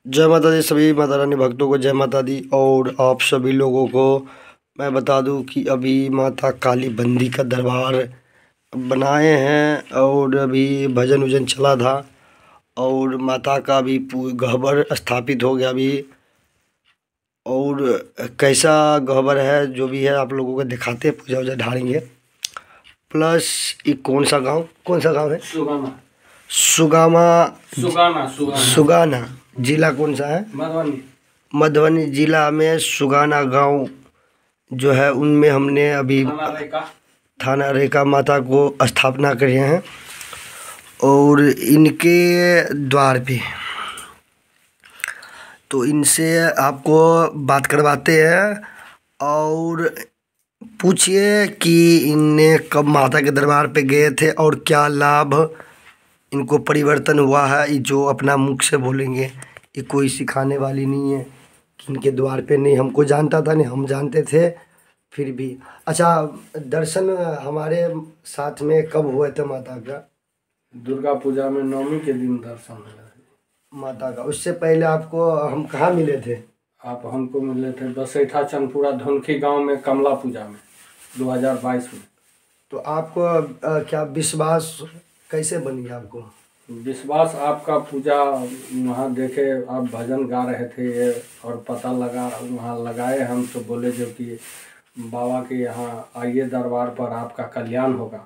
जय माता दी। सभी माता रानी भक्तों को जय माता दी। और आप सभी लोगों को मैं बता दूं कि अभी माता काली बंदी का दरबार बनाए हैं और अभी भजन वजन चला था और माता का भी गह्वर स्थापित हो गया अभी। और कैसा गह्वर है जो भी है आप लोगों को दिखाते हैं, पूजा वूजा ढालेंगे। प्लस ये कौन सा गांव है? सुगाना जिला कौन सा है? मधुबनी जिला में सुगाना गांव जो है उनमें हमने अभी थाना रेखा माता को स्थापना करे हैं। और इनके द्वार पे तो इनसे आपको बात करवाते हैं और पूछिए कि इनने कब माता के दरबार पे गए थे और क्या लाभ इनको परिवर्तन हुआ है। ये जो अपना मुख से बोलेंगे, ये कोई सिखाने वाली नहीं है कि इनके द्वार पे नहीं हमको जानता था, नहीं हम जानते थे फिर भी। अच्छा, दर्शन हमारे साथ में कब हुए थे माता का? दुर्गा पूजा में नवमी के दिन दर्शन हुआ माता का। उससे पहले आपको हम कहाँ मिले थे? आप हमको मिले थे बसैठा चंदपुरा धनखी गांव में कमला पूजा में 2022 में। तो आपको क्या विश्वास कैसे बनी आपको? विश्वास आपका पूजा वहाँ देखे, आप भजन गा रहे थे और पता लगा, वहाँ लगाए हम तो बोले जो कि बाबा के यहाँ आइए दरबार पर आपका कल्याण होगा।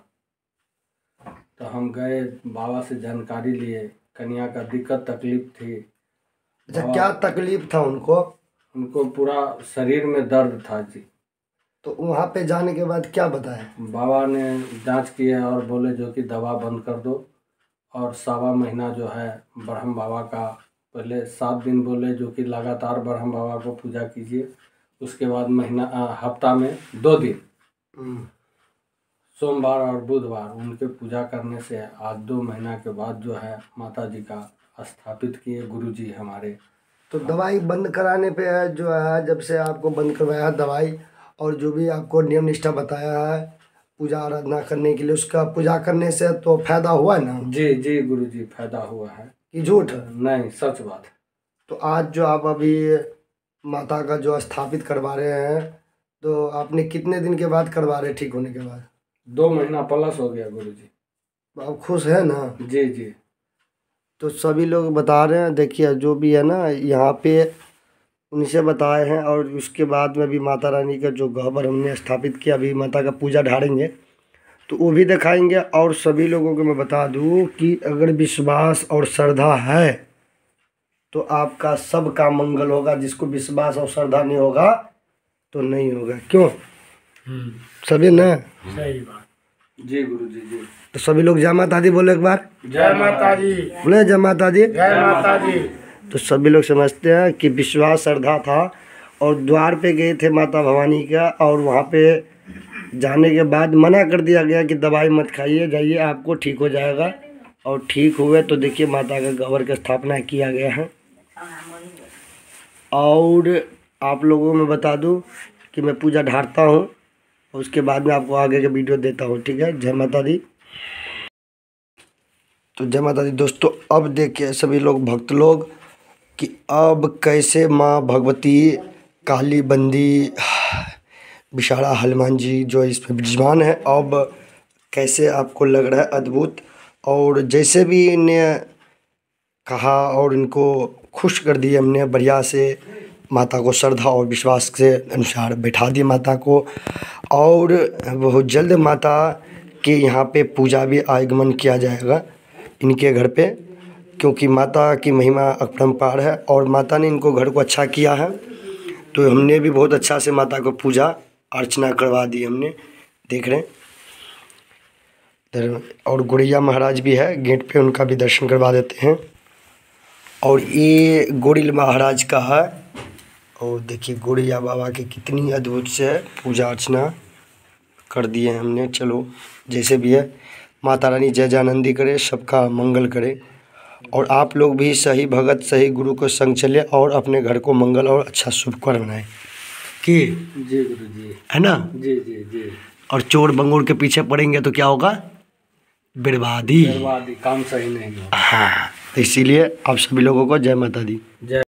तो हम गए, बाबा से जानकारी लिए, कन्या का दिक्कत तकलीफ थी। अच्छा, क्या तकलीफ था उनको? उनको पूरा शरीर में दर्द था जी। तो वहाँ पे जाने के बाद क्या बताया? बाबा ने जांच किया और बोले जो कि दवा बंद कर दो और 1.25 महीना जो है ब्रह्म बाबा का, पहले 7 दिन बोले जो कि लगातार ब्रह्म बाबा को पूजा कीजिए। उसके बाद हफ्ता में 2 दिन सोमवार और बुधवार उनके पूजा करने से आज 2 महीना के बाद जो है माता जी का स्थापित किए गुरुजी हमारे। तो दवाई बंद कराने पे है जो है, जब से आपको बंद करवाया दवाई और जो भी आपको नियम निष्ठा बताया है पूजा आराधना करने के लिए, उसका पूजा करने से तो फायदा हुआ है ना? जी जी गुरुजी, फायदा हुआ है कि झूठ? नहीं, सच बात है। तो आज जो आप अभी माता का जो स्थापित करवा रहे हैं, तो आपने कितने दिन के बाद करवा रहे ठीक होने के बाद? 2 महीना प्लस हो गया गुरुजी। आप खुश है ना? जी जी। तो सभी लोग बता रहे हैं, देखिए जो भी है ना यहाँ पे उनसे बताए हैं। और उसके बाद में भी माता रानी का जो गह्वर हमने स्थापित किया, अभी माता का पूजा ढालेंगे तो वो भी दिखाएंगे। और सभी लोगों को मैं बता दूं कि अगर विश्वास और श्रद्धा है तो आपका सबका मंगल होगा। जिसको विश्वास और श्रद्धा नहीं होगा तो नहीं होगा। क्यों सभी ना? सही बात जी गुरुजी जी। तो सभी लोग जय माता दी बोले एक बार। जय माता दी। बोले जय माता दी। जय माता दी। तो सभी लोग समझते हैं कि विश्वास श्रद्धा था और द्वार पे गए थे माता भवानी का, और वहाँ पे जाने के बाद मना कर दिया गया कि दवाई मत खाइए, जाइए आपको ठीक हो जाएगा। और ठीक हुए तो देखिए माता का गह्वर की स्थापना किया गया है। और आप लोगों में बता दूं कि मैं पूजा ढारता हूँ, उसके बाद में आपको आगे का वीडियो देता हूँ, ठीक है? जय माता दी। तो जय माता दी दोस्तों। अब देखिए सभी लोग भक्त लोग कि अब कैसे माँ भगवती काली बंदी विशाला हनुमान जी जो इसमें विराजमान है, अब कैसे आपको लग रहा है अद्भुत। और जैसे भी इन्हें कहा और इनको खुश कर दिए हमने बढ़िया से, माता को श्रद्धा और विश्वास के अनुसार बैठा दिए माता को। और बहुत जल्द माता के यहाँ पे पूजा भी आगमन किया जाएगा इनके घर पे, क्योंकि माता की महिमा अपरंपार है और माता ने इनको घर को अच्छा किया है। तो हमने भी बहुत अच्छा से माता को पूजा अर्चना करवा दी हमने, देख रहे हैं। और गुड़िया महाराज भी है गेट पे, उनका भी दर्शन करवा देते हैं। और ये गोरिल महाराज का है। और देखिए गोरिया बाबा की कितनी अद्भुत से पूजा अर्चना कर दिए हमने। चलो जैसे भी है, माता रानी जय जयानंदी करे, सबका मंगल करे। और आप लोग भी सही भगत सही गुरु को संग चले और अपने घर को मंगल और अच्छा शुभकर बनाए कि जी गुरुजी, है ना? जी जी जी। और चोर बंगोर के पीछे पड़ेंगे तो क्या होगा? बर्बादी, काम सही नहीं होगा। हाँ, इसीलिए आप सभी लोगों को जय माता दी। जय।